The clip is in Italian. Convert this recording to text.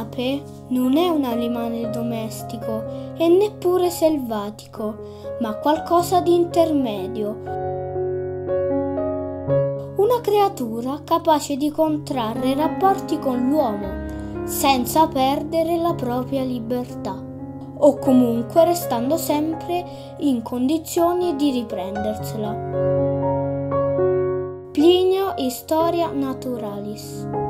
L'ape non è un animale domestico e neppure selvatico, ma qualcosa di intermedio. Una creatura capace di contrarre rapporti con l'uomo senza perdere la propria libertà, o comunque restando sempre in condizioni di riprendersela. Plinio Historia Naturalis.